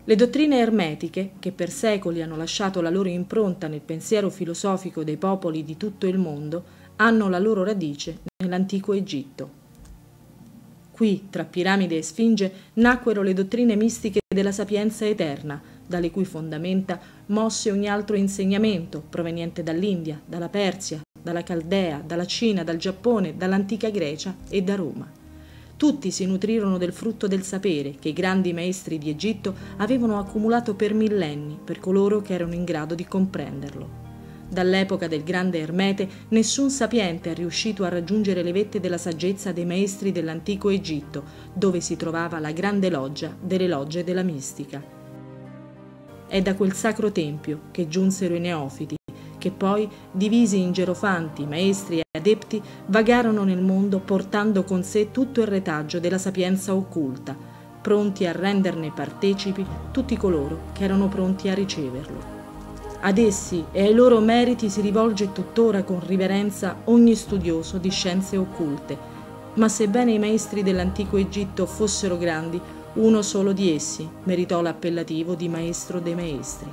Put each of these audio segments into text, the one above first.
Le dottrine ermetiche, che per secoli hanno lasciato la loro impronta nel pensiero filosofico dei popoli di tutto il mondo, hanno la loro radice nell'antico Egitto. Qui, tra piramide e sfinge, nacquero le dottrine mistiche della sapienza eterna, dalle cui fondamenta mosse ogni altro insegnamento proveniente dall'India, dalla Persia, dalla Caldea, dalla Cina, dal Giappone, dall'antica Grecia e da Roma. Tutti si nutrirono del frutto del sapere che i grandi maestri di Egitto avevano accumulato per millenni per coloro che erano in grado di comprenderlo. Dall'epoca del grande Ermete nessun sapiente è riuscito a raggiungere le vette della saggezza dei maestri dell'antico Egitto, dove si trovava la grande loggia delle logge della mistica. È da quel sacro tempio che giunsero i neofiti, che poi, divisi in gerofanti, maestri e adepti, vagarono nel mondo portando con sé tutto il retaggio della sapienza occulta, pronti a renderne partecipi tutti coloro che erano pronti a riceverlo. Ad essi e ai loro meriti si rivolge tuttora con riverenza ogni studioso di scienze occulte, ma sebbene i maestri dell'antico Egitto fossero grandi, uno solo di essi meritò l'appellativo di maestro dei maestri.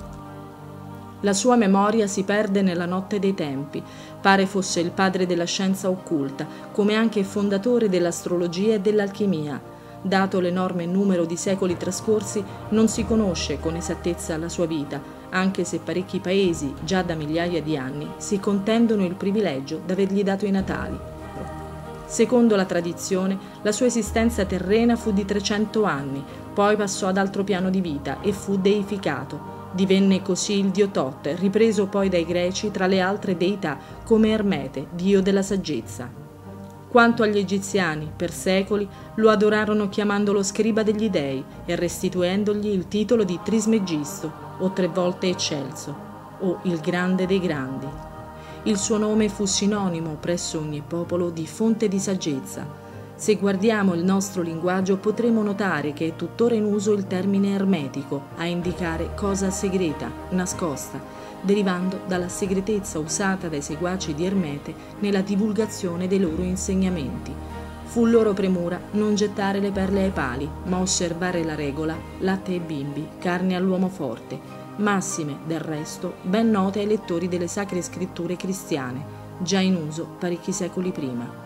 La sua memoria si perde nella notte dei tempi, pare fosse il padre della scienza occulta, come anche fondatore dell'astrologia e dell'alchimia. Dato l'enorme numero di secoli trascorsi, non si conosce con esattezza la sua vita, anche se parecchi paesi, già da migliaia di anni, si contendono il privilegio d'avergli dato i natali. Secondo la tradizione, la sua esistenza terrena fu di 300 anni, poi passò ad altro piano di vita e fu deificato. Divenne così il dio Tot, ripreso poi dai greci tra le altre deità come Ermete, dio della saggezza. Quanto agli egiziani, per secoli lo adorarono chiamandolo scriba degli dei e restituendogli il titolo di Trismegisto, o 3 volte eccelso, o il grande dei grandi. Il suo nome fu sinonimo presso ogni popolo di fonte di saggezza. Se guardiamo il nostro linguaggio potremo notare che è tuttora in uso il termine ermetico a indicare cosa segreta, nascosta, derivando dalla segretezza usata dai seguaci di Ermete nella divulgazione dei loro insegnamenti. Fu loro premura non gettare le perle ai pali, ma osservare la regola, latte e bimbi, carne all'uomo forte, massime, del resto, ben note ai lettori delle sacre scritture cristiane, già in uso parecchi secoli prima.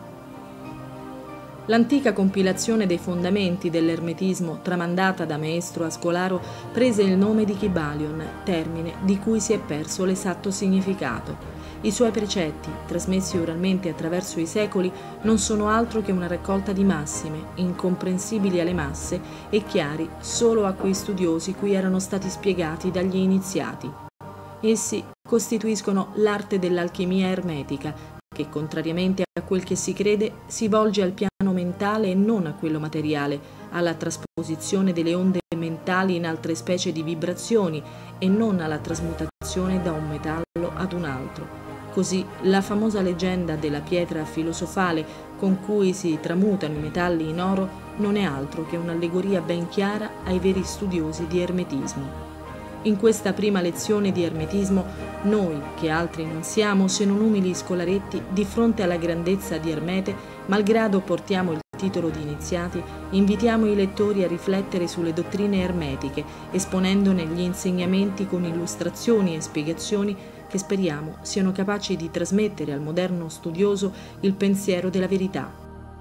L'antica compilazione dei fondamenti dell'ermetismo tramandata da maestro Ascolaro prese il nome di Kybalion, termine di cui si è perso l'esatto significato. I suoi precetti, trasmessi oralmente attraverso i secoli, non sono altro che una raccolta di massime, incomprensibili alle masse e chiari solo a quei studiosi cui erano stati spiegati dagli iniziati. Essi costituiscono l'arte dell'alchimia ermetica, che contrariamente a quel che si crede si volge al piano mentale e non a quello materiale, alla trasposizione delle onde mentali in altre specie di vibrazioni e non alla trasmutazione da un metallo ad un altro. Così la famosa leggenda della pietra filosofale con cui si tramutano i metalli in oro non è altro che un'allegoria ben chiara ai veri studiosi di ermetismo. In questa prima lezione di ermetismo, noi, che altri non siamo se non umili scolaretti, di fronte alla grandezza di Ermete, malgrado portiamo il titolo di iniziati, invitiamo i lettori a riflettere sulle dottrine ermetiche, esponendone gli insegnamenti con illustrazioni e spiegazioni che speriamo siano capaci di trasmettere al moderno studioso il pensiero della verità.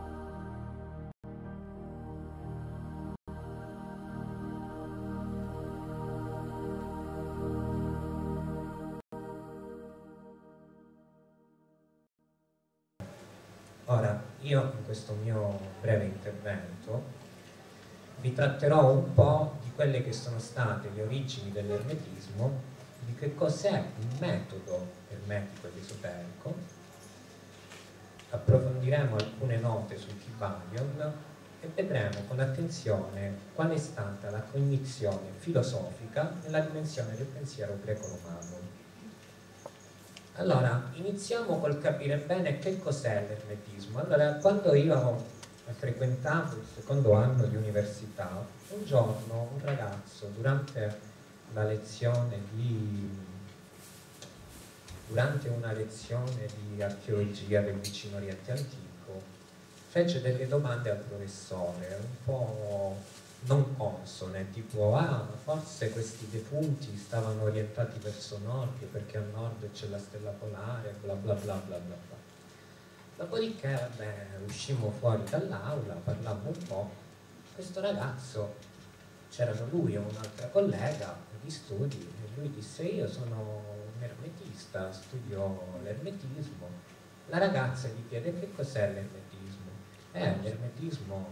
Ora, io in questo mio breve intervento vi tratterò un po' di quelle che sono state le origini dell'ermetismo, di che cos'è il metodo ermetico ed esoterico, approfondiremo alcune note sul Kybalion e vedremo con attenzione qual è stata la cognizione filosofica nella dimensione del pensiero greco-romano. Allora, iniziamo col capire bene che cos'è l'ermetismo. Allora, quando io frequentavo il secondo anno di università, un giorno un ragazzo, durante una lezione di archeologia del vicino Oriente Antico, fece delle domande al professore, un po' non consone, tipo forse questi defunti stavano orientati verso nord perché a nord c'è la stella polare, bla bla bla bla bla bla. Dopodiché, vabbè, uscimmo fuori dall'aula, parlammo un po', questo ragazzo, c'erano lui e un'altra collega di studi, e lui disse: io sono un ermetista, studio l'ermetismo. La ragazza gli chiede: che cos'è l'ermetismo? L'ermetismo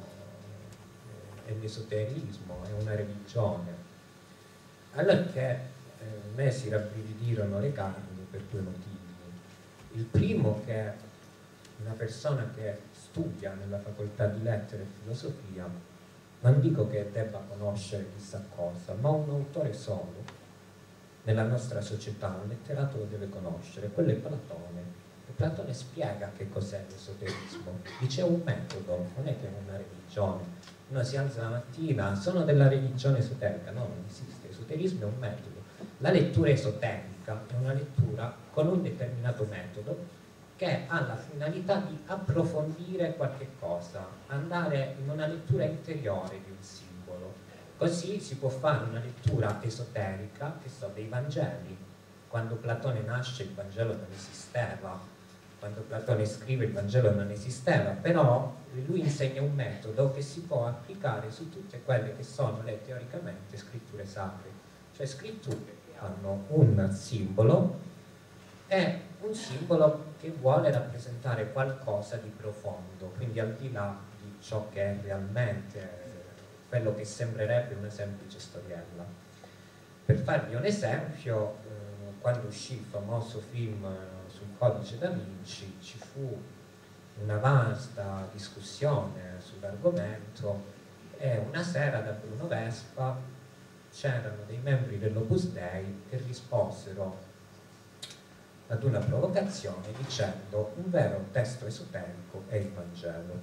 è l'esoterismo, è una religione. Allora che a me si rabbrividirono le carni per due motivi. Il primo, che una persona che studia nella facoltà di lettere e filosofia, non dico che debba conoscere chissà cosa, ma un autore solo nella nostra società, un letterato lo deve conoscere, quello è Platone. E Platone spiega che cos'è l'esoterismo, dice è un metodo, non è che è una religione. Uno si alza la mattina, sono della religione esoterica, no, non esiste, esoterismo è un metodo. La lettura esoterica è una lettura con un determinato metodo che ha la finalità di approfondire qualche cosa, andare in una lettura interiore di un simbolo. Così si può fare una lettura esoterica, che so, dei Vangeli. Quando Platone nasce il Vangelo non esisteva, quando Platone scrive il Vangelo non esisteva, però lui insegna un metodo che si può applicare su tutte quelle che sono le teoricamente scritture sacre, cioè scritture che hanno un simbolo, è un simbolo che vuole rappresentare qualcosa di profondo, quindi al di là di ciò che è realmente quello che sembrerebbe una semplice storiella. Per farvi un esempio, quando uscì il famoso film sul Codice da Vinci, ci fu una vasta discussione sull'argomento e una sera da Bruno Vespa c'erano dei membri dell'Opus Dei che risposero ad una provocazione dicendo: un vero testo esoterico è il Vangelo.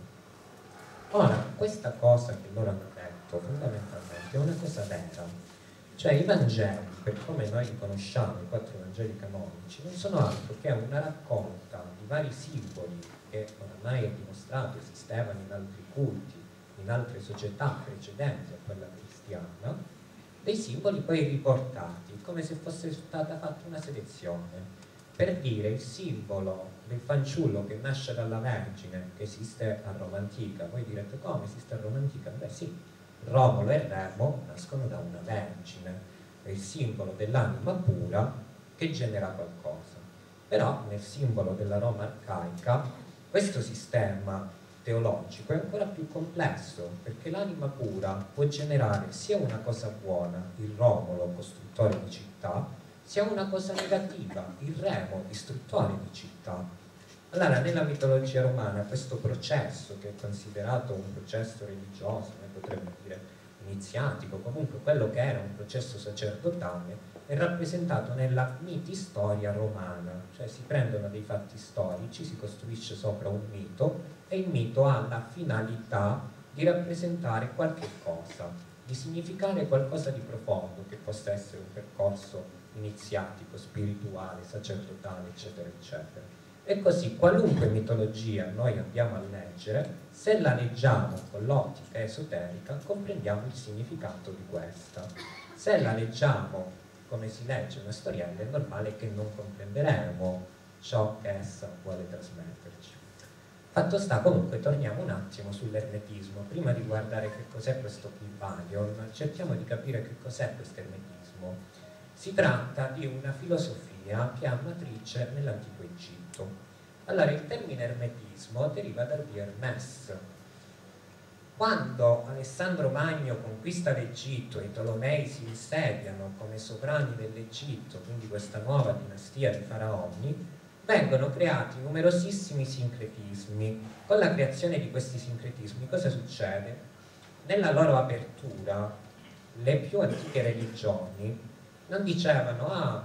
Ora, questa cosa che loro hanno detto fondamentalmente è una cosa vera, cioè i Vangeli, per come noi li conosciamo, i 4 Vangeli canonici, non sono altro che una raccolta di vari simboli che oramai è dimostrato esistevano in altri culti, in altre società precedenti a quella cristiana, dei simboli poi riportati, come se fosse stata fatta una selezione. Per dire, il simbolo del fanciullo che nasce dalla Vergine, che esiste a Roma antica. Voi direte: come esiste a Roma antica? Beh sì, Romolo e Remo nascono da una Vergine, è il simbolo dell'anima pura che genera qualcosa. Però nel simbolo della Roma arcaica questo sistema teologico è ancora più complesso, perché l'anima pura può generare sia una cosa buona, il Romolo costruttore di città, sia una cosa negativa, il Remo distruttore di città. Allora, nella mitologia romana questo processo, che è considerato un processo religioso, noi potremmo dire iniziatico, comunque quello che era un processo sacerdotale, è rappresentato nella mitistoria romana, cioè si prendono dei fatti storici, si costruisce sopra un mito e il mito ha la finalità di rappresentare qualche cosa, di significare qualcosa di profondo, che possa essere un percorso iniziatico, spirituale, sacerdotale, eccetera, eccetera. E così qualunque mitologia noi andiamo a leggere, se la leggiamo con l'ottica esoterica, comprendiamo il significato di questa. Se la leggiamo come si legge una storiella, è normale che non comprenderemo ciò che essa vuole trasmetterci. Fatto sta, comunque, torniamo un attimo sull'ermetismo. Prima di guardare che cos'è questo Kybalion, cerchiamo di capire che cos'è questo ermetismo. Si tratta di una filosofia che ha matrice nell'antico Egitto. Allora, il termine ermetismo deriva dal dio Hermes. Quando Alessandro Magno conquista l'Egitto e i Tolomei si insediano come sovrani dell'Egitto, quindi questa nuova dinastia di faraoni, vengono creati numerosissimi sincretismi. Con la creazione di questi sincretismi cosa succede? Nella loro apertura, le più antiche religioni non dicevano: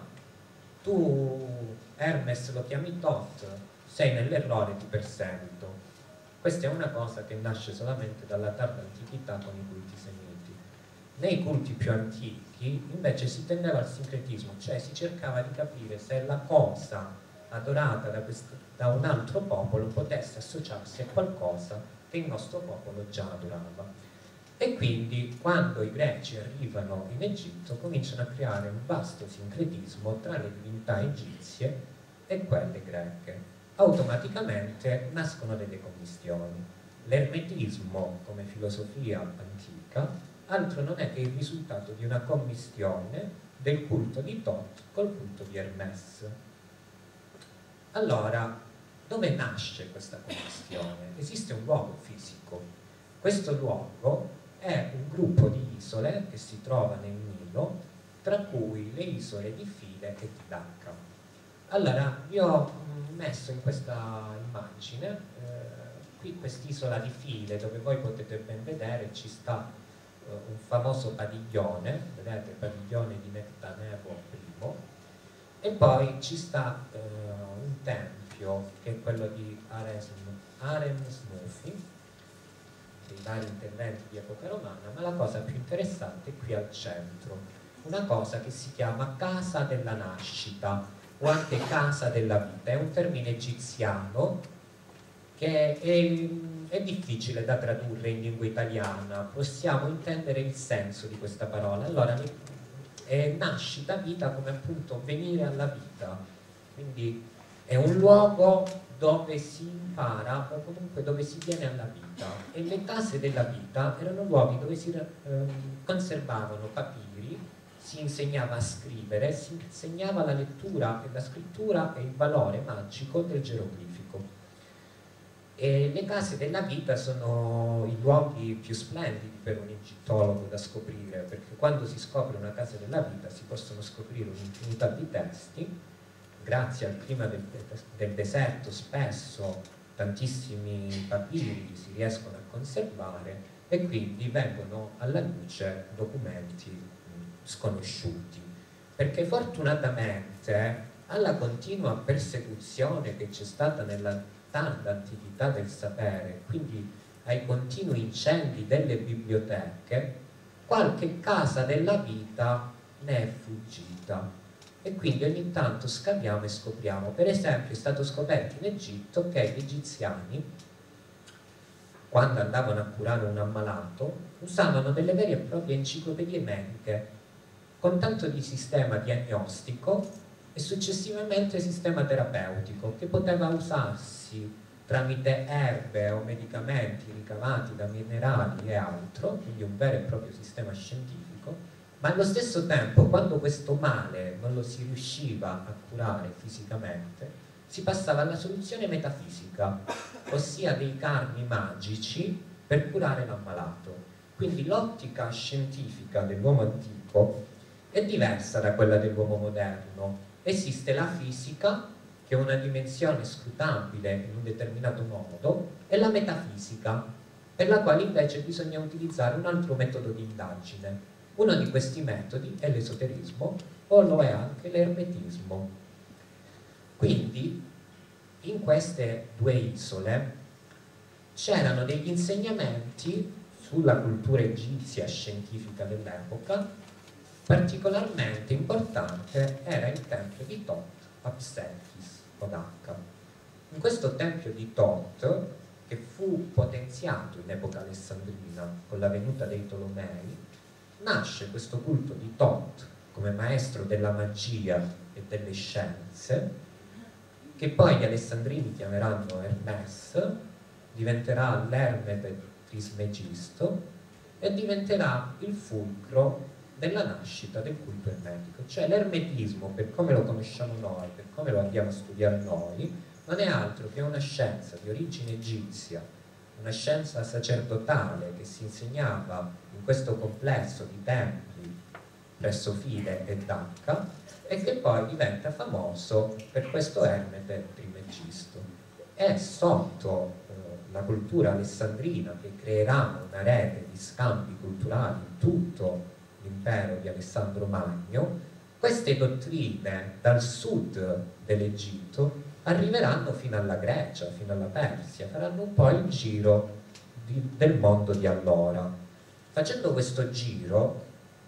tu Hermes lo chiami Tot, sei nell'errore, ti perseguito. Questa è una cosa che nasce solamente dalla tarda antichità con i culti semiti. Nei culti più antichi invece si tendeva al sincretismo, cioè si cercava di capire se la cosa adorata da un altro popolo potesse associarsi a qualcosa che il nostro popolo già adorava. E quindi quando i greci arrivano in Egitto cominciano a creare un vasto sincretismo tra le divinità egizie e quelle greche. Automaticamente nascono delle commistioni. L'ermetismo come filosofia antica altro non è che il risultato di una commistione del culto di Tot col culto di Hermès. Allora, dove nasce questa commistione? Esiste un luogo fisico. Questo luogo è un gruppo di isole che si trova nel Nilo, tra cui le isole di File e di Dacca. Allora, io ho messo in questa immagine, qui quest'isola di File, dove voi potete ben vedere ci sta un famoso padiglione, vedete, il padiglione di Nectanebo I, e poi ci sta un tempio che è quello di Harem Snufi, dei vari interventi di epoca romana, ma la cosa più interessante è qui al centro, una cosa che si chiama Casa della Nascita o anche Casa della Vita. È un termine egiziano che è difficile da tradurre in lingua italiana, possiamo intendere il senso di questa parola. Allora, è nascita, vita, come appunto venire alla vita, quindi è un luogo dove si impara o comunque dove si viene alla vita, e le case della vita erano luoghi dove si conservavano papiri, si insegnava a scrivere, si insegnava la lettura e la scrittura e il valore magico del geroglifico. E le case della vita sono i luoghi più splendidi per un egittologo da scoprire, perché quando si scopre una casa della vita si possono scoprire un'infinità di testi. Grazie al clima del deserto spesso tantissimi papiri si riescono a conservare e quindi vengono alla luce documenti sconosciuti, perché fortunatamente alla continua persecuzione che c'è stata nella tanta antichità del sapere, quindi ai continui incendi delle biblioteche, qualche casa della vita ne è fuggita. E quindi ogni tanto scaviamo e scopriamo. Per esempio è stato scoperto in Egitto che gli egiziani, quando andavano a curare un ammalato, usavano delle vere e proprie enciclopedie mediche, con tanto di sistema diagnostico e successivamente sistema terapeutico, che poteva usarsi tramite erbe o medicamenti ricavati da minerali e altro, quindi un vero e proprio sistema scientifico. Ma allo stesso tempo, quando questo male non lo si riusciva a curare fisicamente, si passava alla soluzione metafisica, ossia dei carmi magici per curare l'ammalato. Quindi l'ottica scientifica dell'uomo antico è diversa da quella dell'uomo moderno. Esiste la fisica, che è una dimensione scrutabile in un determinato modo, e la metafisica, per la quale invece bisogna utilizzare un altro metodo di indagine. Uno di questi metodi è l'esoterismo, o lo è anche l'ermetismo. Quindi in queste due isole c'erano degli insegnamenti sulla cultura egizia scientifica dell'epoca. Particolarmente importante era il tempio di Tot a Pselchis o Dacca. In questo tempio di Tot, che fu potenziato in epoca alessandrina con la venuta dei Tolomei, nasce questo culto di Tot come maestro della magia e delle scienze, che poi gli alessandrini chiameranno Hermès, diventerà l'Ermete Trismegisto e diventerà il fulcro della nascita del culto ermetico. Cioè l'ermetismo, per come lo conosciamo noi, per come lo andiamo a studiare noi, non è altro che una scienza di origine egizia, una scienza sacerdotale che si insegnava in questo complesso di templi presso File e Dacca, e che poi diventa famoso per questo Ermete Trimegisto. È sotto la cultura alessandrina che creerà una rete di scambi culturali in tutto l'impero di Alessandro Magno. Queste dottrine dal sud dell'Egitto arriveranno fino alla Grecia, fino alla Persia, faranno un po' il giro del mondo di allora. Facendo questo giro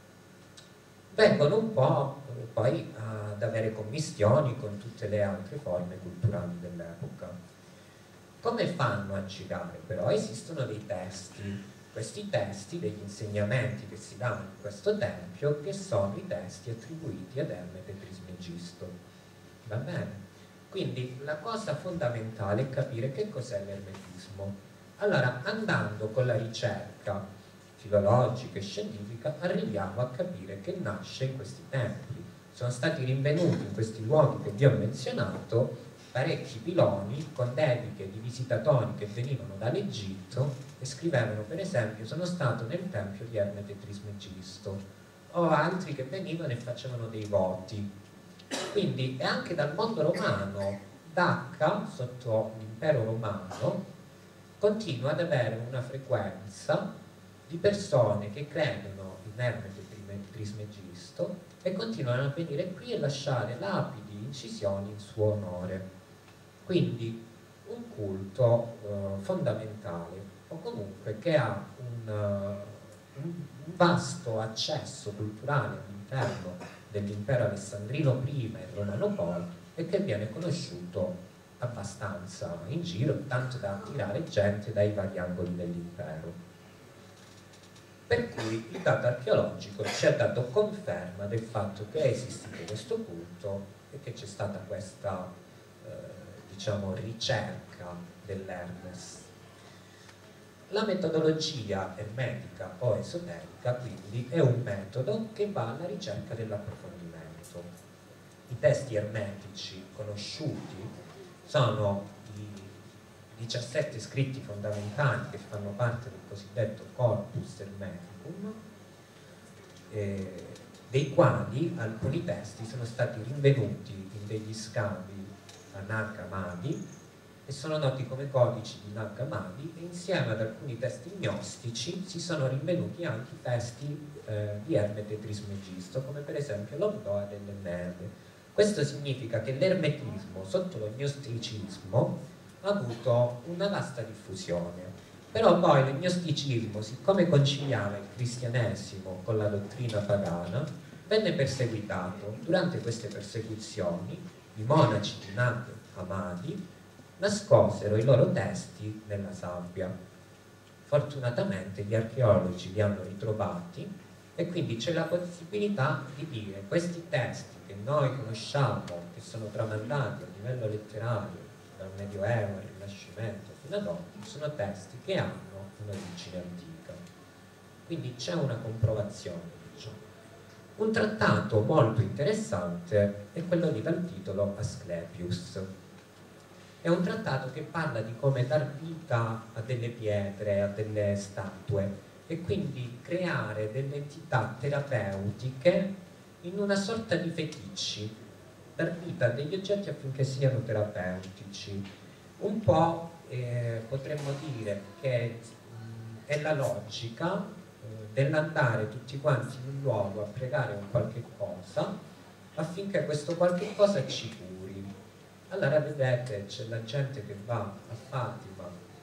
vengono un po' poi ad avere commistioni con tutte le altre forme culturali dell'epoca. Come fanno a girare però? Esistono dei testi questi testi, degli insegnamenti che si danno in questo tempio, che sono i testi attribuiti ad Ermete Trismegisto. Va bene? Quindi la cosa fondamentale è capire che cos'è l'ermetismo. Allora, andando con la ricerca filologica e scientifica, arriviamo a capire che nasce in questi templi. Sono stati rinvenuti in questi luoghi che vi ho menzionato parecchi piloni con dediche di visitatori che venivano dall'Egitto e scrivevano, per esempio, sono stato nel tempio di Ermete Trismegisto, o altri che venivano e facevano dei voti. Quindi è anche dal mondo romano, Dacca, sotto l'impero romano, continua ad avere una frequenza di persone che credono in Ermete Trismegisto e continuano a venire qui e lasciare lapidi, incisioni in suo onore. Quindi un culto fondamentale, o comunque che ha un vasto accesso culturale all'interno dell'impero alessandrino prima e romano poi, e che viene conosciuto abbastanza in giro, tanto da attirare gente dai vari angoli dell'impero. Per cui il dato archeologico ci ha dato conferma del fatto che è esistito questo culto e che c'è stata questa diciamo ricerca dell'Hermes. La metodologia ermetica o esoterica quindi è un metodo che va alla ricerca dell'approfondimento. I testi ermetici conosciuti sono i 17 scritti fondamentali che fanno parte del cosiddetto corpus hermeticum, dei quali alcuni testi sono stati rinvenuti in degli scavi a Nag Hammadi e sono noti come codici di Nag Hammadi, e insieme ad alcuni testi gnostici si sono rinvenuti anche i testi di Ermete Trismegisto, come per esempio l'Obdoa dell'Enneade. Questo significa che l'ermetismo sotto lo gnosticismo ha avuto una vasta diffusione, però poi lo gnosticismo, siccome conciliava il cristianesimo con la dottrina pagana, venne perseguitato. Durante queste persecuzioni i monaci di Nag Hammadi nascosero i loro testi nella sabbia. Fortunatamente gli archeologi li hanno ritrovati e quindi c'è la possibilità di dire questi testi che noi conosciamo, che sono tramandati a livello letterario dal Medioevo al Rinascimento fino ad oggi, sono testi che hanno un'origine antica. Quindi c'è una comprovazione. Un trattato molto interessante è quello lì dal titolo Asclepius. È un trattato che parla di come dar vita a delle pietre, a delle statue, e quindi creare delle entità terapeutiche in una sorta di feticci, dar vita a degli oggetti affinché siano terapeutici. Un po' potremmo dire che è la logica dell'andare tutti quanti in un luogo a pregare un qualche cosa affinché questo qualche cosa ci curi. Allora vedete, c'è la gente che va a Fatima,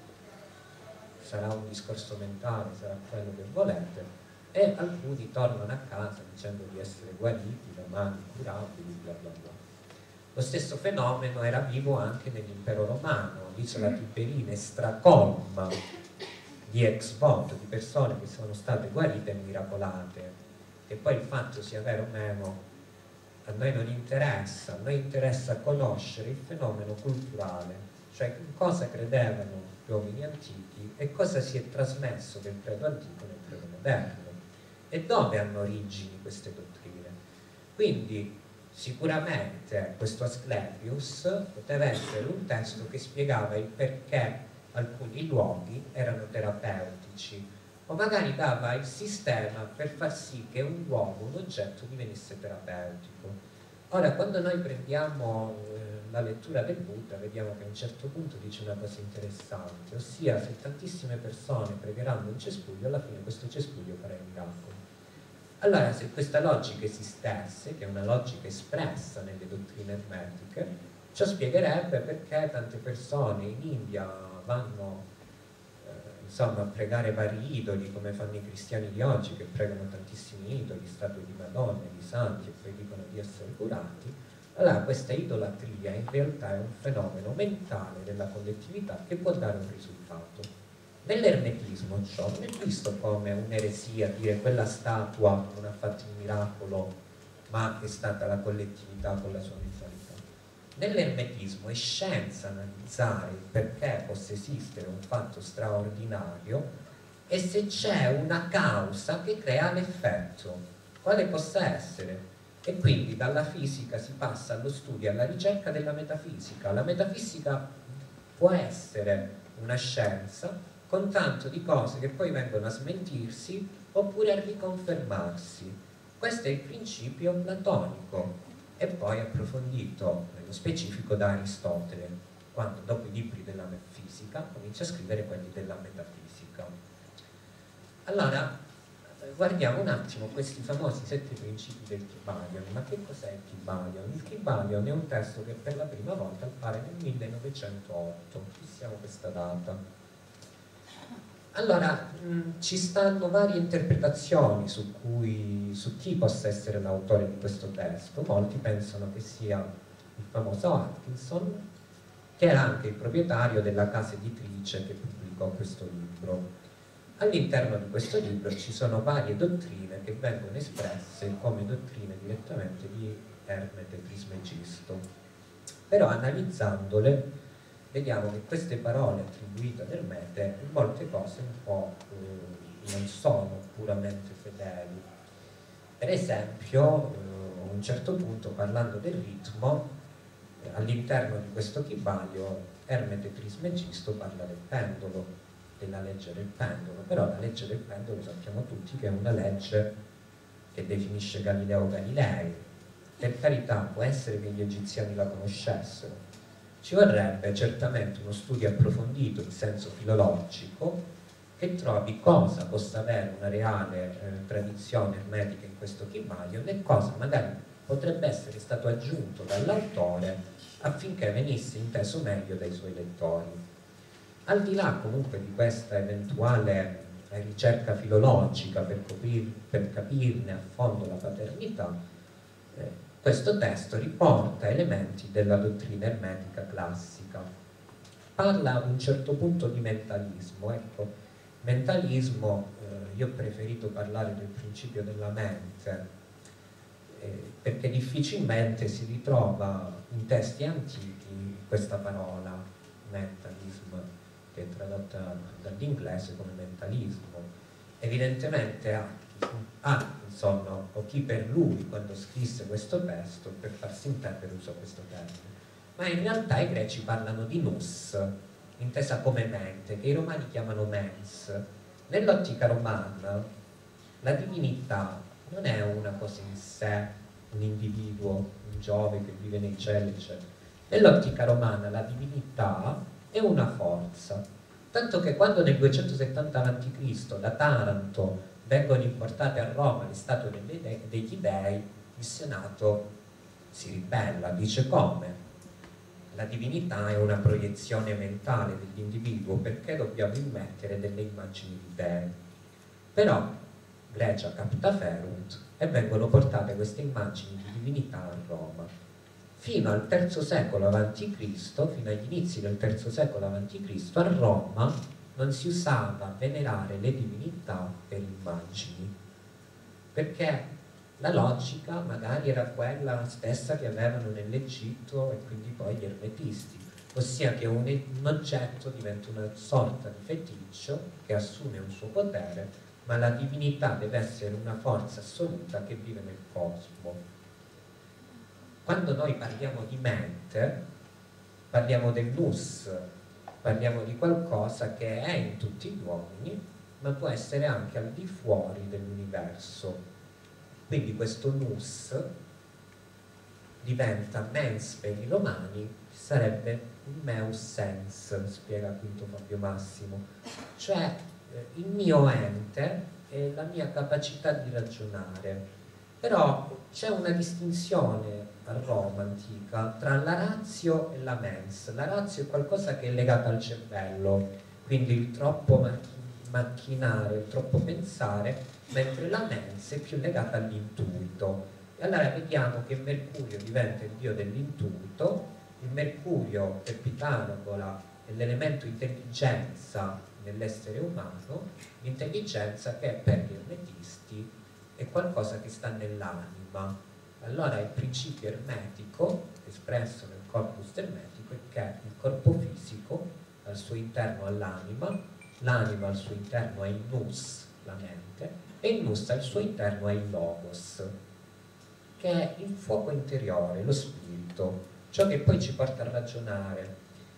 sarà un discorso mentale, sarà quello che volete, e alcuni tornano a casa dicendo di essere guariti da mali incurabili, bla bla bla. Lo stesso fenomeno era vivo anche nell'impero romano. L'isola Tiberina è stracolma di ex voto, di persone che sono state guarite e miracolate, che poi il fatto sia vero o meno a noi non interessa, a noi interessa conoscere il fenomeno culturale, cioè in cosa credevano gli uomini antichi e cosa si è trasmesso del credo antico nel credo moderno e dove hanno origini queste dottrine. Quindi sicuramente questo Asclepius poteva essere un testo che spiegava il perché alcuni luoghi erano terapeutici, o magari dava il sistema per far sì che un luogo, un oggetto divenisse terapeutico. Ora, quando noi prendiamo la lettura del Buddha, vediamo che a un certo punto dice una cosa interessante, ossia se tantissime persone pregheranno un cespuglio, alla fine questo cespuglio farà il miracolo. Allora, se questa logica esistesse, che è una logica espressa nelle dottrine ermetiche, ciò spiegherebbe perché tante persone in India vanno insomma a pregare vari idoli, come fanno i cristiani di oggi che pregano tantissimi idoli, statue di Madonna, di santi, e poi dicono di essere curati. Allora questa idolatria in realtà è un fenomeno mentale della collettività che può dare un risultato. Nell'ermetismo ciò non è visto come un'eresia, dire quella statua non ha fatto il miracolo, ma è stata la collettività con la sua mentalità. Nell'ermetismo è scienza analizzare il perché possa esistere un fatto straordinario e se c'è una causa che crea l'effetto, quale possa essere. E quindi dalla fisica si passa allo studio e alla ricerca della metafisica. La metafisica può essere una scienza con tanto di cose che poi vengono a smentirsi oppure a riconfermarsi. Questo è il principio platonico e poi approfondito nello specifico da Aristotele, quando dopo i libri della fisica comincia a scrivere quelli della metafisica. Allora, guardiamo un attimo questi famosi 7 principi del Kybalion. Ma che cos'è il Kybalion? Il Kybalion è un testo che per la prima volta appare nel 1908, fissiamo questa data. Allora, ci stanno varie interpretazioni su chi possa essere l'autore di questo testo. Molti pensano che sia il famoso Atkinson, che era anche il proprietario della casa editrice che pubblicò questo libro. All'interno di questo libro ci sono varie dottrine che vengono espresse come dottrine direttamente di Ermete Trismegisto. Però analizzandole vediamo che queste parole attribuite ad Ermete in molte cose un po' non sono puramente fedeli. Per esempio, a un certo punto, parlando del ritmo, all'interno di questo Kybalion Ermete Trismegisto parla del pendolo, della legge del pendolo, però la legge del pendolo sappiamo tutti che è una legge che definisce Galileo Galilei. Per carità, può essere che gli egiziani la conoscessero, ci vorrebbe certamente uno studio approfondito in senso filologico che trovi cosa possa avere una reale tradizione ermetica in questo Kybalion e cosa magari potrebbe essere stato aggiunto dall'autore affinché venisse inteso meglio dai suoi lettori. Al di là comunque di questa eventuale ricerca filologica per capirne a fondo la paternità, questo testo riporta elementi della dottrina ermetica classica. Parla a un certo punto di mentalismo. Ecco, mentalismo, io ho preferito parlare del principio della mente, perché difficilmente si ritrova in testi antichi questa parola, mentalism, che è tradotta dall'inglese come mentalismo. Evidentemente Atkinson o chi per lui quando scrisse questo testo per farsi intendere usò questo termine, ma in realtà i greci parlano di nous, intesa come mente, che i romani chiamano mens. Nell'ottica romana la divinità non è una cosa in sé, un individuo, un Giove che vive nei cieli, eccetera. Nell'ottica romana la divinità è una forza, tanto che quando nel 270 a.C. da Taranto vengono importate a Roma le statue degli dei, il Senato si ribella, dice come? La divinità è una proiezione mentale dell'individuo, perché dobbiamo immettere delle immagini di dei? Però Grecia capta ferunt e vengono portate queste immagini di divinità a Roma. Fino al III secolo a.C., fino agli inizi del III secolo a.C., a Roma non si usava venerare le divinità per immagini, perché la logica magari era quella stessa che avevano nell'Egitto e quindi poi gli ermetisti, ossia che un oggetto diventa una sorta di feticcio che assume un suo potere, ma la divinità deve essere una forza assoluta che vive nel cosmo. Quando noi parliamo di mente, parliamo del nous, parliamo di qualcosa che è in tutti gli uomini, ma può essere anche al di fuori dell'universo. Quindi questo nous diventa mens per i romani, sarebbe un meus sens, spiega Quinto Fabio Massimo, cioè il mio ente e la mia capacità di ragionare. Però c'è una distinzione a Roma antica tra la ratio e la mens. La ratio è qualcosa che è legata al cervello, quindi il troppo macchinare, il troppo pensare, mentre la mens è più legata all'intuito. E allora vediamo che Mercurio diventa il dio dell'intuito, il Mercurio per Pitagora è dell'elemento intelligenza nell'essere umano, l'intelligenza che per gli ermetisti è qualcosa che sta nell'anima. Allora il principio ermetico, espresso nel corpus ermetico, è che il corpo fisico al suo interno ha l'anima, l'anima al suo interno ha il nous, la mente, e il nous al suo interno ha il logos, che è il fuoco interiore, lo spirito, ciò che poi ci porta a ragionare.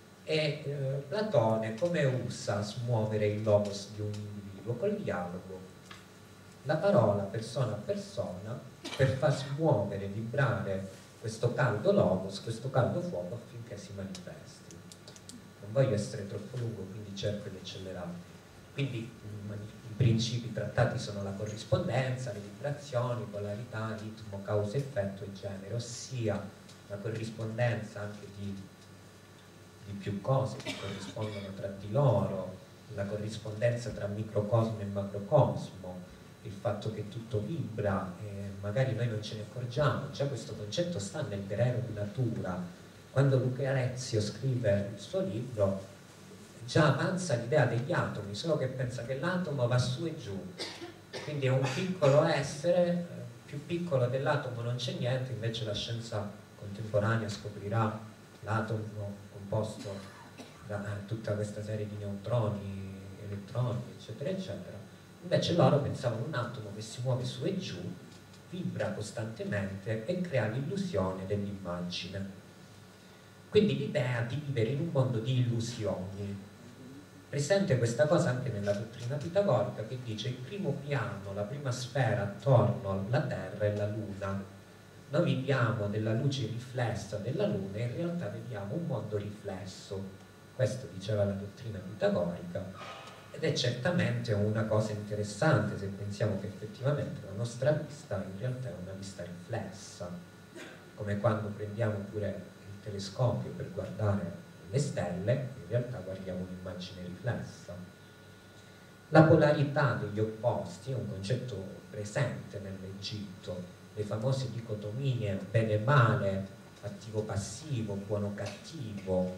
E Platone come usa a smuovere il logos di un individuo? Col dialogo. La parola persona a persona per far smuovere, vibrare questo caldo logos, questo caldo fuoco affinché si manifesti. Non voglio essere troppo lungo, quindi cerco di accelerare. Quindi i principi trattati sono la corrispondenza, le vibrazioni, polarità, ritmo, causa, effetto e genere, ossia la corrispondenza anche di più cose che corrispondono tra di loro, la corrispondenza tra microcosmo e macrocosmo, il fatto che tutto vibra e magari noi non ce ne accorgiamo. Già questo concetto sta nel Guerriero di Natura. Quando Lucrezio scrive il suo libro già avanza l'idea degli atomi, solo che pensa che l'atomo va su e giù, quindi è un piccolo essere, più piccolo dell'atomo non c'è niente. Invece la scienza contemporanea scoprirà l'atomo composto da tutta questa serie di neutroni, elettroni, eccetera, eccetera. Invece loro pensavano un atomo che si muove su e giù, vibra costantemente e crea l'illusione dell'immagine. Quindi l'idea di vivere in un mondo di illusioni. Presente questa cosa anche nella dottrina pitagorica, che dice il primo piano, la prima sfera attorno alla Terra è la Luna. Noi viviamo della luce riflessa della Luna e in realtà vediamo un mondo riflesso. Questo diceva la dottrina pitagorica, ed è certamente una cosa interessante se pensiamo che effettivamente la nostra vista in realtà è una vista riflessa, come quando prendiamo pure il telescopio per guardare le stelle, in realtà guardiamo un'immagine riflessa. La polarità degli opposti è un concetto presente nell'Egitto. Le famose dicotomie bene e male, attivo-passivo, buono-cattivo,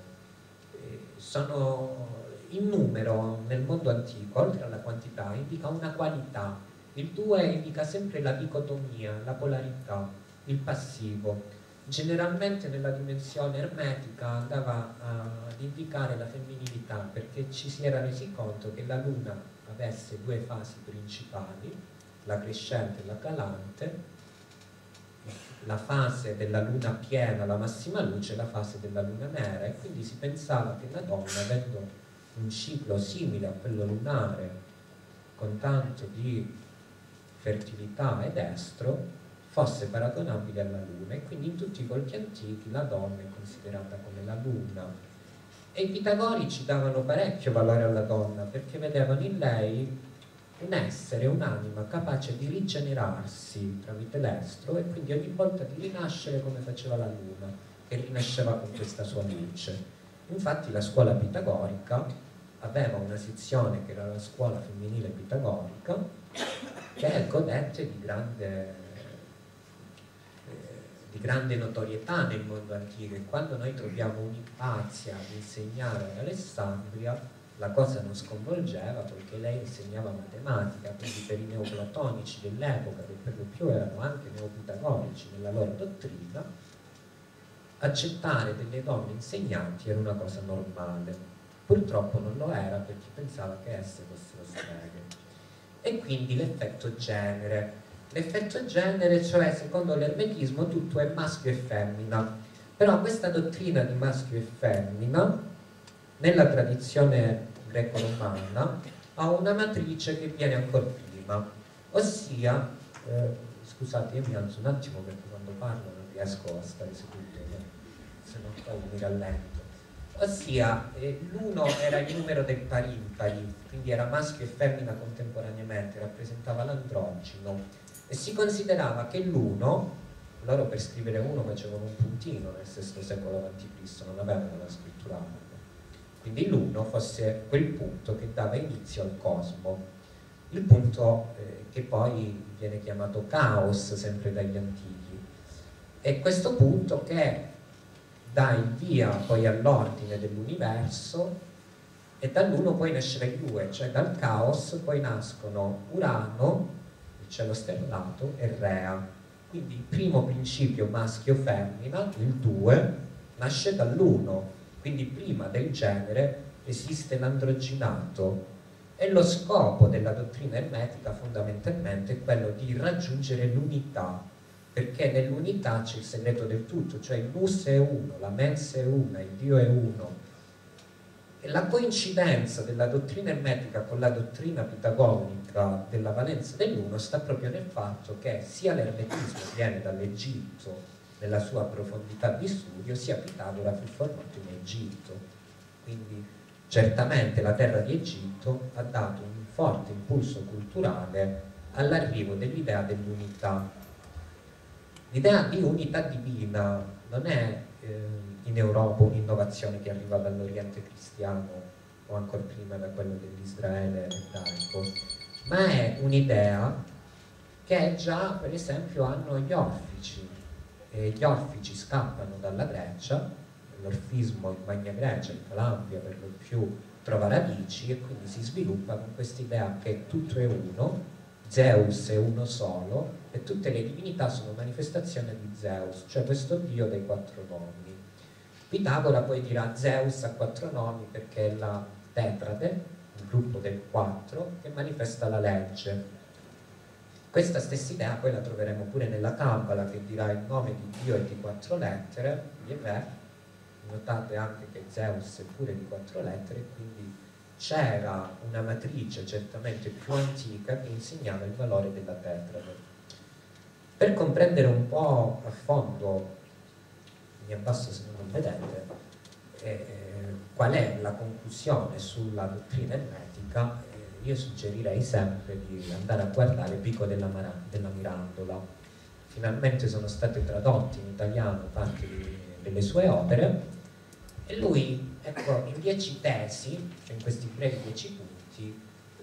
sono in numero nel mondo antico, oltre alla quantità, indica una qualità. Il 2 indica sempre la dicotomia, la polarità, il passivo. Generalmente nella dimensione ermetica andava ad indicare la femminilità, perché ci si era resi conto che la Luna avesse due fasi principali, la crescente e la calante, la fase della luna piena, la massima luce, e la fase della luna nera, e quindi si pensava che la donna, avendo un ciclo simile a quello lunare, con tanto di fertilità ed estro, fosse paragonabile alla luna, e quindi in tutti i colchi antichi la donna è considerata come la luna. E i pitagorici davano parecchio valore alla donna, perché vedevano in lei un essere, un'anima capace di rigenerarsi tramite l'estro, e quindi ogni volta di rinascere come faceva la luna, che rinasceva con questa sua luce. Infatti la scuola pitagorica aveva una sezione che era la scuola femminile pitagorica, che godette di grande notorietà nel mondo antico, e quando noi troviamo un'Ipazia ad insegnare ad Alessandria, la cosa non sconvolgeva, perché lei insegnava matematica, quindi per i neoplatonici dell'epoca, che per lo più erano anche neopitagorici nella loro dottrina, accettare delle donne insegnanti era una cosa normale. Purtroppo non lo era, per chi pensava che esse fossero streghe. E quindi l'effetto genere. L'effetto genere, cioè secondo l'ermetismo tutto è maschio e femmina, però questa dottrina di maschio e femmina nella tradizione greco-romana ha una matrice che viene ancora prima, ossia, scusate, io mi alzo un attimo perché quando parlo non riesco a stare seduto, se no poi mi rallento. Ossia, l'uno era il numero del parimpari, quindi era maschio e femmina contemporaneamente, rappresentava l'androgino, e si considerava che l'uno, loro per scrivere uno facevano un puntino nel VI secolo a.C., non avevano la scrittura. Quindi l'uno fosse quel punto che dava inizio al cosmo, il punto che poi viene chiamato caos sempre dagli antichi. E questo punto che dà il via poi all'ordine dell'universo, e dall'uno poi nascerà il due, cioè dal caos poi nascono Urano, il cielo stellato, e Rea. Quindi il primo principio maschio-femmina, il 2, nasce dall'1, quindi prima del genere esiste l'androginato, e lo scopo della dottrina ermetica fondamentalmente è quello di raggiungere l'unità, perché nell'unità c'è il segreto del tutto, cioè il nous è uno, la mens è una, il Dio è uno. E la coincidenza della dottrina ermetica con la dottrina pitagorica della valenza dell'uno sta proprio nel fatto che sia l'ermetismo viene dall'Egitto nella sua profondità di studio, sia Pitagora fu formato in Egitto. Quindi certamente la terra di Egitto ha dato un forte impulso culturale all'arrivo dell'idea dell'unità. L'idea di unità divina non è in Europa un'innovazione che arriva dall'Oriente cristiano o ancora prima da quello dell'Israele ebraico, ma è un'idea che già per esempio hanno gli orfici. Gli orfici scappano dalla Grecia, l'orfismo in Magna Grecia, in Calabria per lo più trova radici, e quindi si sviluppa con quest'idea che tutto è uno, Zeus è uno solo e tutte le divinità sono manifestazione di Zeus, cioè questo dio dei 4 nomi. Pitagora poi dirà Zeus ha 4 nomi perché è la tetrade, il gruppo del 4, che manifesta la legge. Questa stessa idea poi la troveremo pure nella Cabala, che dirà il nome di Dio è di 4 lettere, Yahweh. Notate anche che Zeus è pure di 4 lettere, quindi c'era una matrice certamente più antica che insegnava il valore della tetrade. Per comprendere un po' a fondo, mi abbasso se non vedete, qual è la conclusione sulla dottrina ermetica, io suggerirei sempre di andare a guardare Pico della Mirandola. Finalmente sono state tradotte in italiano tante delle sue opere, e lui, ecco, in 10 tesi, cioè in questi brevi 10 punti,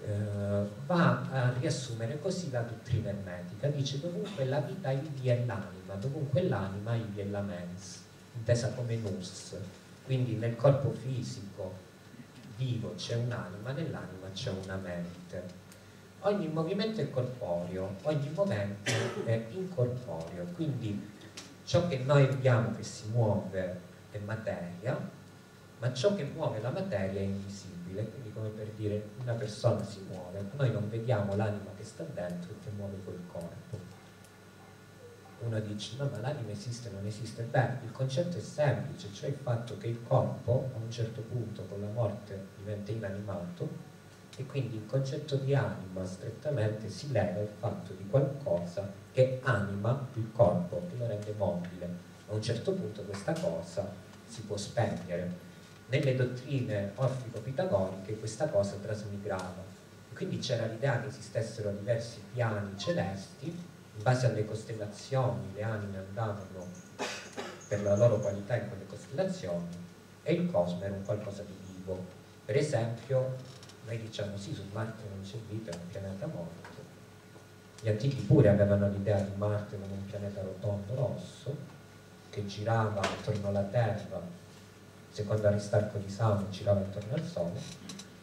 va a riassumere così la dottrina ermetica. Dice: dovunque la vita ivi è l'anima, dovunque l'anima ivi è la mens, intesa come nous. Quindi nel corpo fisico vivo c'è un'anima, nell'anima c'è una mente. Ogni movimento è corporeo, ogni movimento è incorporeo, quindi ciò che noi vediamo che si muove è materia, ma ciò che muove la materia è invisibile. Quindi, come per dire, una persona si muove, noi non vediamo l'anima che sta dentro e che muove quel corpo. Uno dice: no, ma l'anima esiste o non esiste? Beh, il concetto è semplice, cioè il fatto che il corpo a un certo punto con la morte diventa inanimato, e quindi il concetto di anima strettamente si lega al fatto di qualcosa che anima il corpo, che lo rende mobile. A un certo punto questa cosa si può spegnere. Nelle dottrine orfico-pitagoriche questa cosa trasmigrava, quindi c'era l'idea che esistessero diversi piani celesti. In base alle costellazioni le anime andavano per la loro qualità in quelle costellazioni, e il cosmo era un qualcosa di vivo. Per esempio, noi diciamo sì, su Marte non c'è vita, è un pianeta morto. Gli antichi pure avevano l'idea di Marte come un pianeta rotondo rosso che girava attorno alla Terra, secondo Aristarco di Samos girava intorno al Sole,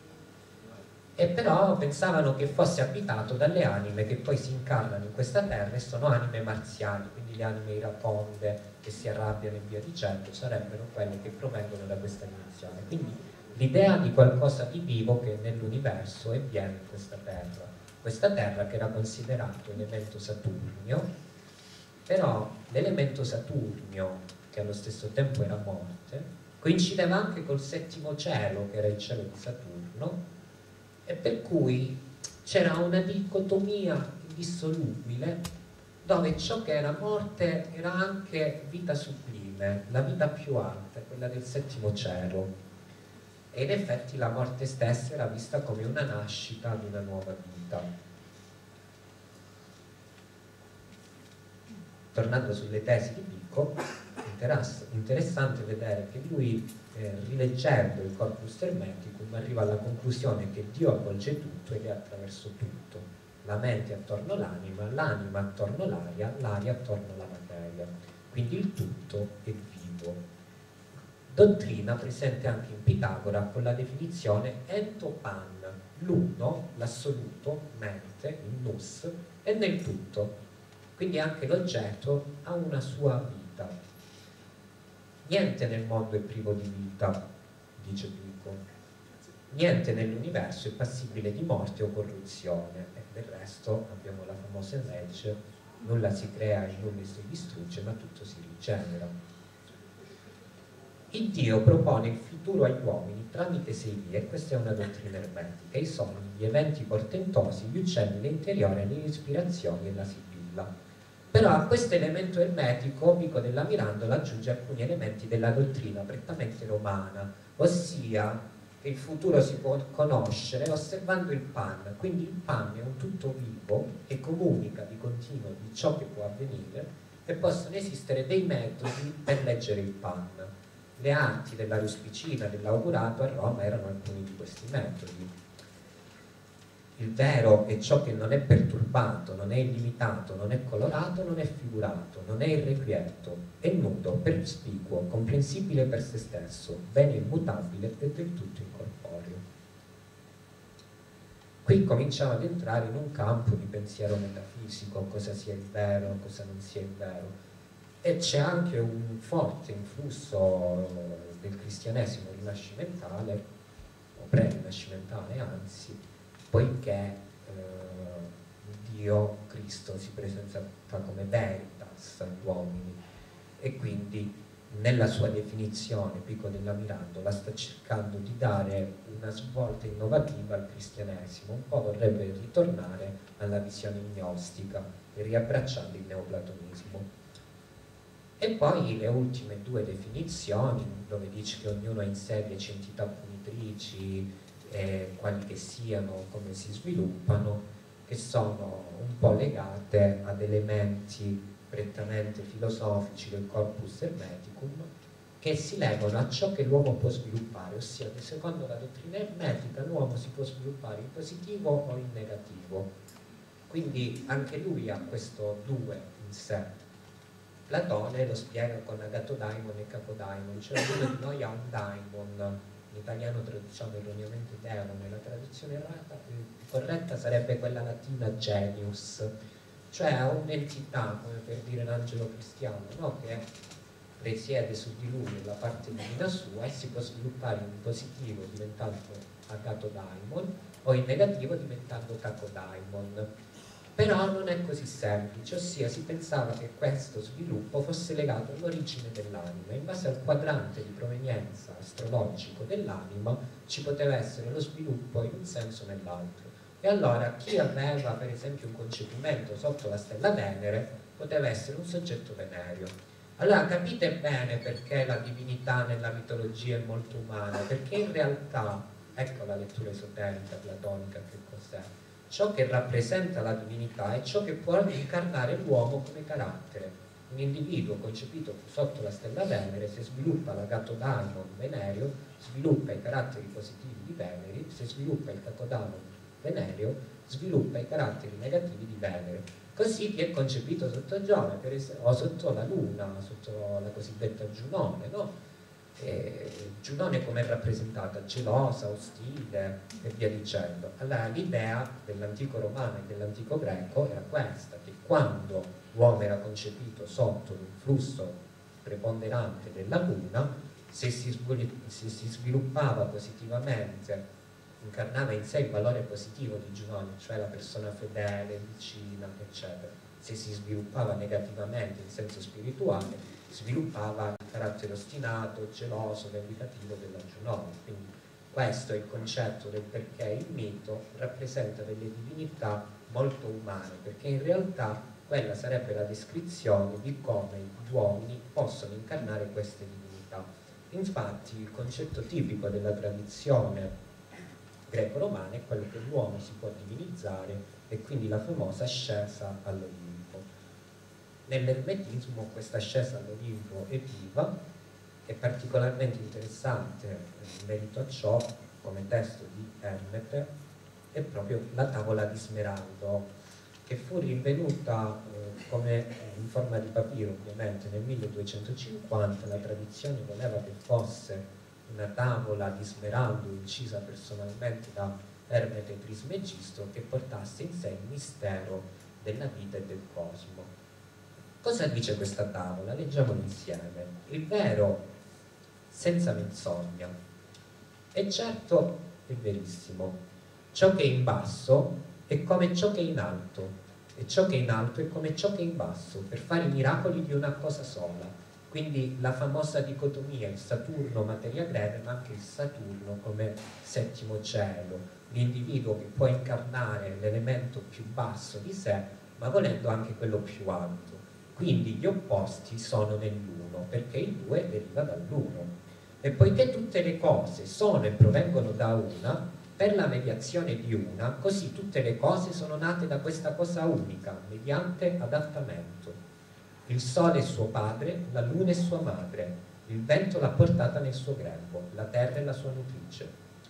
e però pensavano che fosse abitato dalle anime che poi si incarnano in questa terra e sono anime marziali, quindi le anime iraconde che si arrabbiano e via dicendo sarebbero quelle che provengono da questa dimensione. Quindi l'idea di qualcosa di vivo che nell'universo e viene in questa terra che era considerato elemento Saturnio, però l'elemento Saturnio, che allo stesso tempo era morte, coincideva anche col 7° cielo, che era il cielo di Saturno, e per cui c'era una dicotomia indissolubile dove ciò che era morte era anche vita sublime, la vita più alta, quella del 7° cielo, e in effetti la morte stessa era vista come una nascita di una nuova vita. Tornando sulle tesi di Pico, interessante vedere che lui, rileggendo il Corpus Hermeticum, arriva alla conclusione che Dio avvolge tutto ed è attraverso tutto. La mente attorno all'anima, l'anima attorno all'aria, l'aria attorno alla materia. Quindi il tutto è vivo. dottrina presente anche in Pitagora con la definizione entopan, l'uno, l'assoluto, mente, il nous, è nel tutto. Quindi anche l'oggetto ha una sua vita. Niente nel mondo è privo di vita, dice Pico. Niente nell'universo è passibile di morte o corruzione. E del resto abbiamo la famosa legge: nulla si crea e nulla si distrugge, ma tutto si rigenera. Il Dio propone il futuro agli uomini tramite 6 vie, e questa è una dottrina ermetica: i sogni, gli eventi portentosi, gli uccelli, l'interiore, le ispirazioni e la sibilla. Però a questo elemento ermetico Pico della Mirandola aggiunge alcuni elementi della dottrina prettamente romana, ossia che il futuro si può conoscere osservando il pan, quindi il pan è un tutto vivo che comunica di continuo di ciò che può avvenire, e possono esistere dei metodi per leggere il pan. Le arti della ruspicina, dell'augurato a Roma erano alcuni di questi metodi. Il vero è ciò che non è perturbato, non è illimitato, non è colorato, non è figurato, non è irrequieto, è nudo, perspicuo, comprensibile per se stesso, bene immutabile e del tutto incorporeo. Qui cominciamo ad entrare in un campo di pensiero metafisico, cosa sia il vero, cosa non sia il vero. E c'è anche un forte influsso del cristianesimo rinascimentale, o pre-rinascimentale anzi, poiché Dio, Cristo, si presenta come veritas agli uomini, e quindi nella sua definizione Pico della Mirandola sta cercando di dare una svolta innovativa al cristianesimo, un po' vorrebbe ritornare alla visione gnostica e riabbracciando il neoplatonismo. E poi le ultime 2 definizioni, dove dice che ognuno ha in sé 10 entità punitrici, quali che siano, come si sviluppano, che sono un po' legate ad elementi prettamente filosofici del corpus hermeticum, che si legano a ciò che l'uomo può sviluppare, ossia che secondo la dottrina ermetica l'uomo si può sviluppare in positivo o in negativo. Quindi anche lui ha questo 2 in sé. Platone lo spiega con agatodaimon e capodaimon, cioè ognuno di noi ha un daimon. In italiano traduciamo erroneamente demone, la traduzione corretta sarebbe quella latina genius, cioè ha un'entità, come per dire l'angelo cristiano, no? Che risiede su di lui nella parte divina sua, e si può sviluppare in positivo diventando agatodaimon o in negativo diventando cacodaimon. Però non è così semplice, ossia si pensava che questo sviluppo fosse legato all'origine dell'anima. In base al quadrante di provenienza astrologico dell'anima ci poteva essere lo sviluppo in un senso o nell'altro. E allora chi aveva per esempio un concepimento sotto la stella Venere poteva essere un soggetto venereo. Allora capite bene perché la divinità nella mitologia è molto umana, perché in realtà, ecco la lettura esoterica platonica che cos'è, ciò che rappresenta la divinità è ciò che può incarnare l'uomo come carattere. Un individuo concepito sotto la stella Venere, se sviluppa l'agatodaimon venereo, sviluppa i caratteri positivi di Venere, se sviluppa il cacodaimon venereo, sviluppa i caratteri negativi di Venere. Così chi è concepito sotto Giove, per esempio, o sotto la Luna, sotto la cosiddetta Giunone, no? Giunone come è rappresentata? Gelosa, ostile e via dicendo. Allora l'idea dell'antico romano e dell'antico greco era questa, che quando l'uomo era concepito sotto l'influsso preponderante della luna, se si sviluppava positivamente, incarnava in sé il valore positivo di Giunone, cioè la persona fedele, vicina, eccetera. Se si sviluppava negativamente in senso spirituale, sviluppava il carattere ostinato, geloso, vendicativo della Giunone. Quindi questo è il concetto del perché il mito rappresenta delle divinità molto umane, perché in realtà quella sarebbe la descrizione di come gli uomini possono incarnare queste divinità. Infatti il concetto tipico della tradizione greco-romana è quello che l'uomo si può divinizzare, e quindi la famosa ascesa all'Olimpo. Nell'ermetismo questa ascesa all'Olimpo è viva. È particolarmente interessante in merito a ciò, come testo di Ermete, è proprio la tavola di Smeraldo, che fu rinvenuta come in forma di papiro ovviamente nel 1250. La tradizione voleva che fosse una tavola di smeraldo incisa personalmente da Ermete Trismegisto, che portasse in sé il mistero della vita e del cosmo. Cosa dice questa tavola? Leggiamolo insieme. Il vero senza menzogna è certo e verissimo. Ciò che è in basso è come ciò che è in alto, e ciò che è in alto è come ciò che è in basso, per fare i miracoli di una cosa sola. Quindi la famosa dicotomia, il Saturno materia greve, ma anche il Saturno come settimo cielo, l'individuo che può incarnare l'elemento più basso di sé, ma volendo anche quello più alto. Quindi gli opposti sono nell'uno, perché il due deriva dall'uno. E poiché tutte le cose sono e provengono da una, per la mediazione di una, così tutte le cose sono nate da questa cosa unica, mediante adattamento. Il sole è suo padre, la luna è sua madre, il vento l'ha portata nel suo grembo, la terra è la sua nutrice.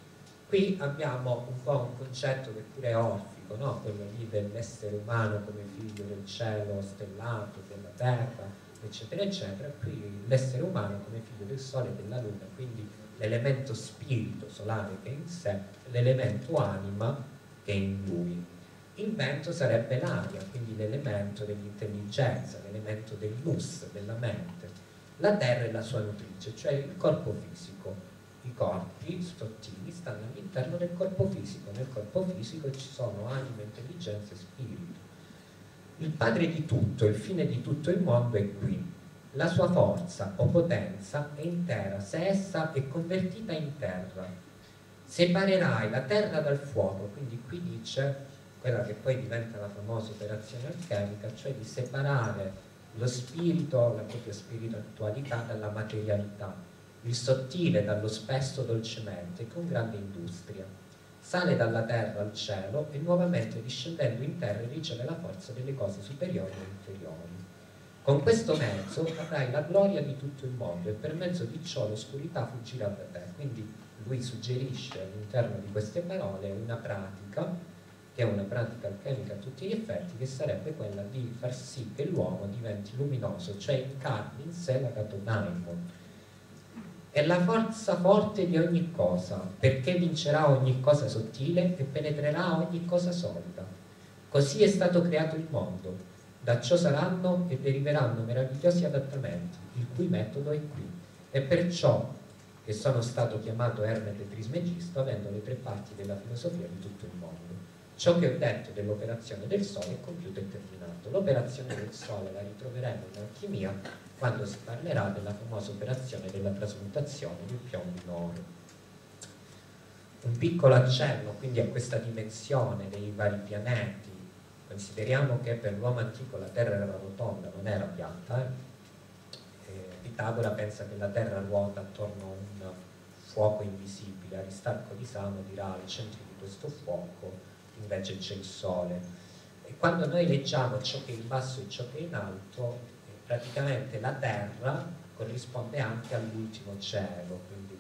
Qui abbiamo un po' un concetto che pure è orfico, no? Quello lì dell'essere umano come figlio del cielo stellato, della terra, eccetera, eccetera. Qui l'essere umano come figlio del sole e della luna, quindi l'elemento spirito solare che è in sé, l'elemento anima che è in lui. Il vento sarebbe l'aria, quindi l'elemento dell'intelligenza, l'elemento del nous, della mente. La terra è la sua nutrice, cioè il corpo fisico. I corpi sottili stanno all'interno del corpo fisico. Nel corpo fisico ci sono anima, intelligenza e spirito. Il padre di tutto, il fine di tutto il mondo è qui. La sua forza o potenza è intera se essa è convertita in terra. Separerai la terra dal fuoco, quindi qui dice quella che poi diventa la famosa operazione alchemica, cioè di separare lo spirito, la propria spiritualità dalla materialità, il sottile dallo spesso dolcemente, con grande industria. Sale dalla terra al cielo e nuovamente discendendo in terra riceve la forza delle cose superiori e inferiori. Con questo mezzo avrai la gloria di tutto il mondo e per mezzo di ciò l'oscurità fuggirà da te. Quindi lui suggerisce all'interno di queste parole una pratica, che è una pratica alchemica a tutti gli effetti, che sarebbe quella di far sì che l'uomo diventi luminoso, cioè incarni in sé la Catodaimon. È la forza forte di ogni cosa, perché vincerà ogni cosa sottile e penetrerà ogni cosa solida. Così è stato creato il mondo. Da ciò saranno e deriveranno meravigliosi adattamenti, il cui metodo è qui. E perciò che sono stato chiamato Ermete Trismegisto, avendo le tre parti della filosofia di tutto il mondo. Ciò che ho detto dell'operazione del Sole è compiuto e terminato. L'operazione del Sole la ritroveremo in alchimia quando si parlerà della famosa operazione della trasmutazione del piombo in oro. Un piccolo accenno quindi a questa dimensione dei vari pianeti. Consideriamo che per l'uomo antico la Terra era rotonda, non era piatta. Pitagora pensa che la Terra ruota attorno a un fuoco invisibile. Aristarco di Samo dirà al centro di questo fuoco invece c'è il Sole. E quando noi leggiamo ciò che è in basso e ciò che è in alto, praticamente la Terra corrisponde anche all'ultimo cielo. Quindi.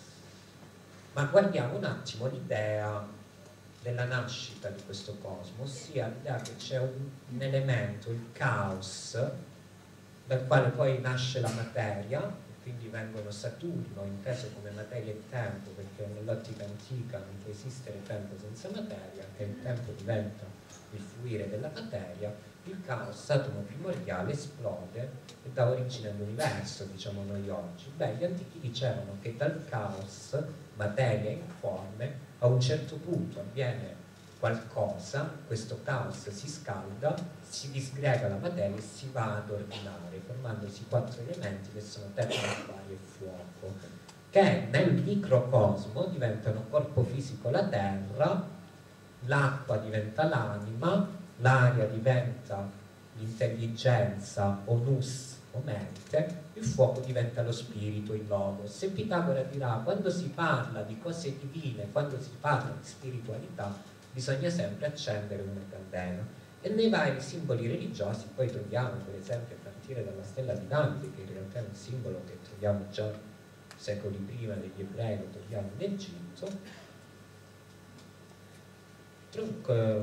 Ma guardiamo un attimo l'idea della nascita di questo cosmo, ossia l'idea che c'è un elemento, il caos, dal quale poi nasce la materia, quindi vengono Saturno, inteso come materia e tempo, perché nell'ottica antica non può esistere tempo senza materia, e il tempo diventa il fluire della materia. Il caos, Saturno primordiale, esplode e dà origine all'universo, diciamo noi oggi. Beh, gli antichi dicevano che dal caos, materia informe, a un certo punto avviene qualcosa, questo caos si scalda, si disgrega la materia e si va ad ordinare, formandosi 4 elementi che sono terra, acqua e fuoco, che nel microcosmo diventano corpo fisico la terra, l'acqua diventa l'anima, l'aria diventa l'intelligenza o nous o mente, il fuoco diventa lo spirito, il logos. E Pitagora dirà, quando si parla di cose divine, quando si parla di spiritualità, bisogna sempre accendere una candela. E nei vari simboli religiosi poi troviamo, per esempio, a partire dalla stella di Davide, che in realtà è un simbolo che troviamo già secoli prima degli ebrei, lo troviamo in Egitto,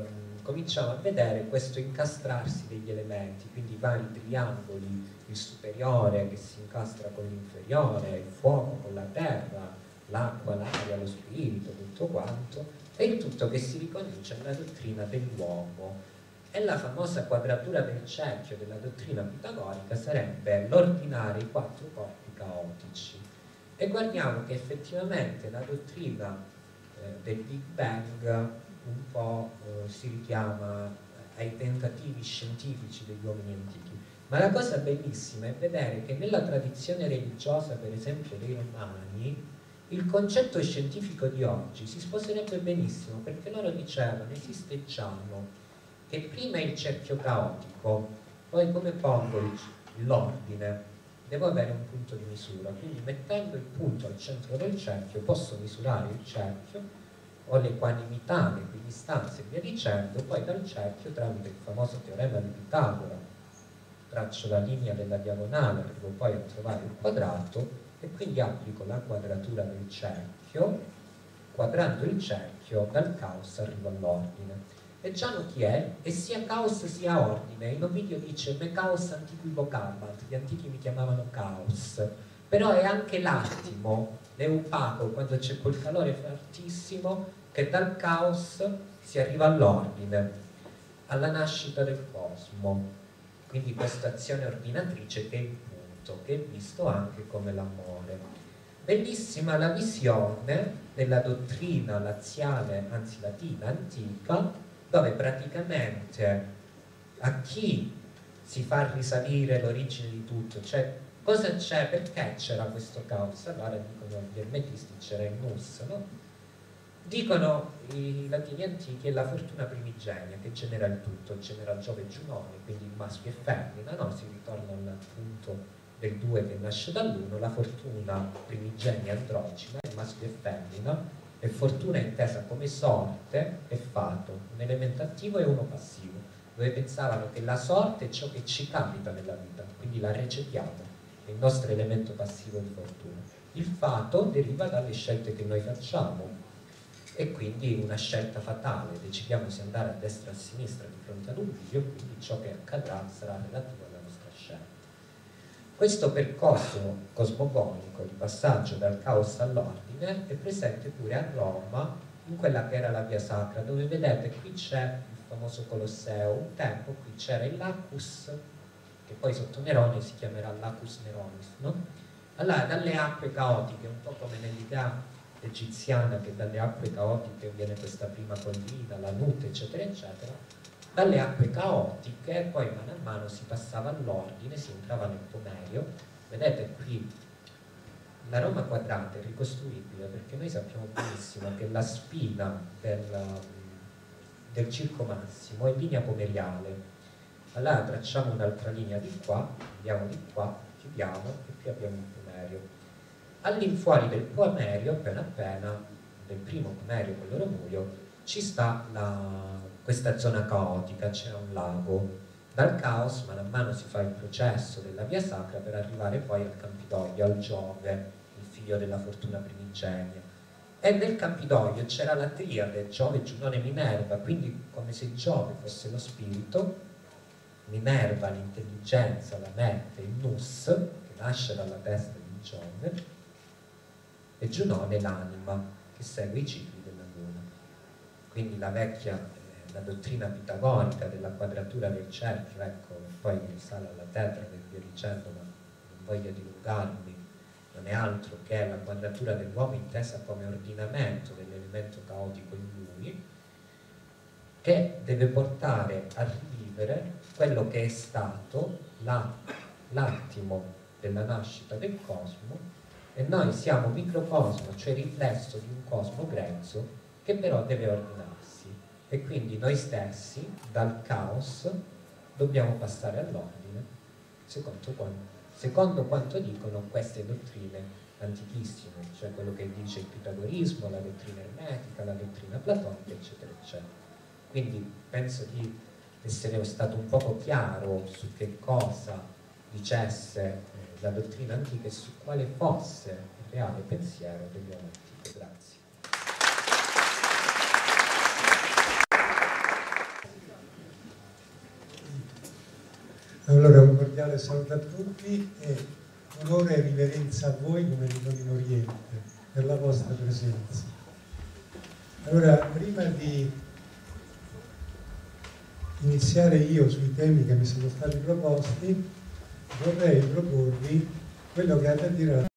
cominciamo a vedere questo incastrarsi degli elementi, quindi i vari triangoli, il superiore che si incastra con l'inferiore, il fuoco con la terra, l'acqua, l'aria, lo spirito, tutto quanto, e il tutto che si riconduce alla dottrina dell'uomo. E la famosa quadratura del cerchio della dottrina pitagorica sarebbe l'ordinare i quattro corpi caotici. E guardiamo che effettivamente la dottrina del Big Bang un po' si richiama ai tentativi scientifici degli uomini antichi. Ma la cosa bellissima è vedere che nella tradizione religiosa, per esempio dei Romani, il concetto scientifico di oggi si sposerebbe benissimo, perché loro dicevano, esiste Giano, che prima è il cerchio caotico, poi come pongo l'ordine? Devo avere un punto di misura, quindi mettendo il punto al centro del cerchio posso misurare il cerchio, ho l'equanimità, l'equidistanza e via dicendo, poi dal cerchio, tramite il famoso teorema di Pitagora, traccio la linea della diagonale, arrivo poi a trovare il quadrato e quindi applico la quadratura del cerchio, quadrando il cerchio dal caos arrivo all'ordine. E Giano chi è? E sia caos sia ordine. In Ovidio dice me caos antiquivocabant, gli antichi mi chiamavano caos, però è anche l'attimo, l'eupaco, quando c'è quel calore fortissimo, che dal caos si arriva all'ordine, alla nascita del cosmo. Quindi questa azione ordinatrice che è il punto, che è visto anche come l'amore. Bellissima la visione della dottrina laziale, anzi latina, antica, dove praticamente a chi si fa risalire l'origine di tutto, cioè cosa c'è, perché c'era questo caos? Allora dicono gli ermetisti c'era il nus, no? Dicono i latini antichi è la fortuna primigenia che genera il tutto, genera Giove e Giunone, quindi il maschio e femmina, no? Si ritorna al punto del due che nasce dall'uno, la fortuna primigenia androgina, il maschio e femmina, e fortuna intesa come sorte e fato, un elemento attivo e uno passivo, dove pensavano che la sorte è ciò che ci capita nella vita, quindi la recepiamo, è il nostro elemento passivo di fortuna. Il fato deriva dalle scelte che noi facciamo, e quindi una scelta fatale, decidiamo se andare a destra o a sinistra di fronte ad un bivio, quindi ciò che accadrà sarà relativo alla nostra scelta. Questo percorso cosmogonico di passaggio dal caos all'ordine è presente pure a Roma, in quella che era la via sacra, dove vedete qui c'è il famoso Colosseo, un tempo qui c'era il Lacus, che poi sotto Nerone si chiamerà Lacus Neronis, no? Allora dalle acque caotiche, un po' come nell'idea egiziana che dalle acque caotiche viene questa prima collina, la Nute, eccetera, eccetera, dalle acque caotiche poi mano a mano si passava all'ordine, si entrava nel Pomerio. Vedete qui la Roma quadrata è ricostruibile perché noi sappiamo benissimo che la spina del Circo Massimo è linea pomeriale. Allora tracciamo un'altra linea di qua, andiamo di qua, chiudiamo e qui abbiamo il Pomerio. All'infuori del Pomerio, appena appena, del primo Pomerio, quello Romurio, ci sta questa zona caotica, c'era un lago. Dal caos man mano si fa il processo della via sacra per arrivare poi al Campidoglio, al Giove, il figlio della fortuna primigenia. E nel Campidoglio c'era la triade Giove, Giunone, Minerva, quindi come se Giove fosse lo spirito, Minerva l'intelligenza, la mente, il nus, che nasce dalla testa di Giove, e Giunone l'anima che segue i cicli della luna. Quindi la vecchia, la dottrina pitagorica della quadratura del cerchio, ecco, poi risale alla tetra e via dicendo, ma non voglio dilungarmi, non è altro che la quadratura dell'uomo intesa come ordinamento dell'elemento caotico in lui, che deve portare a rivivere quello che è stato l'attimo della nascita del cosmo. E noi siamo microcosmo, cioè riflesso di un cosmo grezzo che però deve ordinarsi, e quindi noi stessi dal caos dobbiamo passare all'ordine, secondo quanto dicono queste dottrine antichissime, cioè quello che dice il pitagorismo, la dottrina ermetica, la dottrina platonica, eccetera, eccetera. Quindi penso di essere stato un poco chiaro su che cosa dicesse la dottrina antica e su quale fosse il reale pensiero dell'uomo antico. Grazie. Allora un cordiale saluto a tutti e onore e riverenza a voi come Ritorno in Oriente per la vostra presenza. Allora, prima di iniziare io sui temi che mi sono stati proposti, vorrei proporvi quello che ha da dire